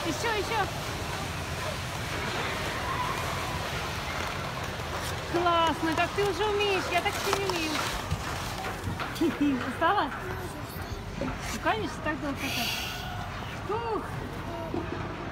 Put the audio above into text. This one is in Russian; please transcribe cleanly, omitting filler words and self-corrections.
Еще, еще. Классно, как ты уже умеешь. Я так еще не умею. Устала? Ну, конечно, так долго кататься. Ух.